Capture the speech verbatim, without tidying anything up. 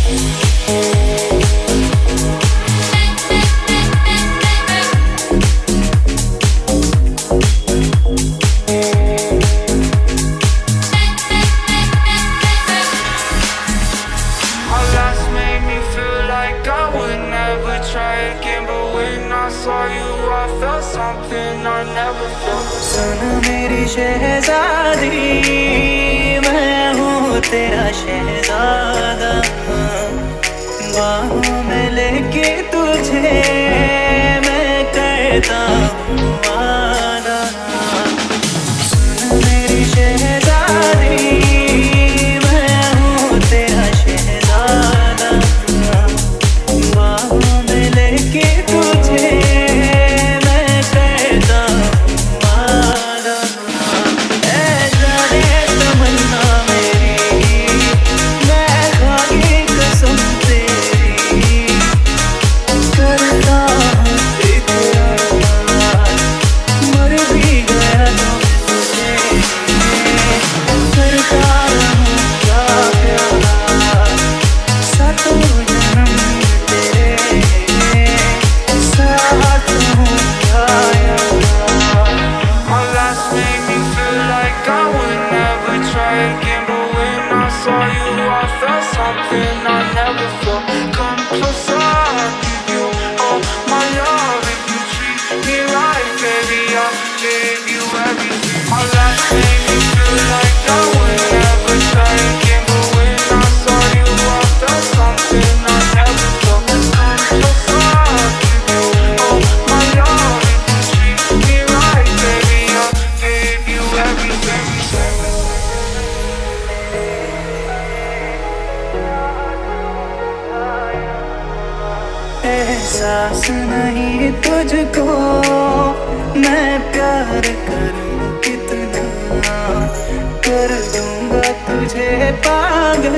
सुन मेरी शहजादी, मैं हूँ तेरा शहजादा, बाहों में लेके तुझे मैं करता हूँ वादा। सुन मेरी शहजादी, मैं हूँ तेरा शहजादा, बाहों में लेके तुझे एहसास नहीं तुझको मैं प्यार करूं कितना, कर दूंगा तुझे पागल